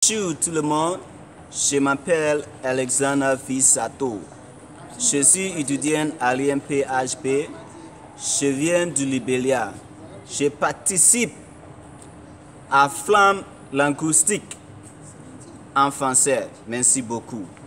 Bonjour tout le monde, je m'appelle Alexander Fissato. Je suis étudiant à l'IMP-HB. Je viens du Libéria. Je participe à Flamme linguistique en français. Merci beaucoup.